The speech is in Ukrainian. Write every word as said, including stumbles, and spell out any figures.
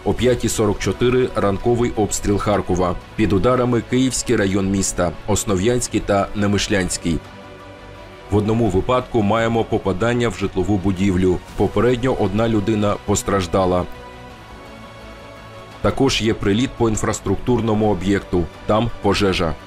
О п'ятій сорок чотири ранковий обстріл Харкова. Під ударами Київський район міста, Основ'янський та Немишлянський. В одному випадку маємо попадання в житлову будівлю. Попередньо одна людина постраждала. Також є приліт по інфраструктурному об'єкту. Там пожежа.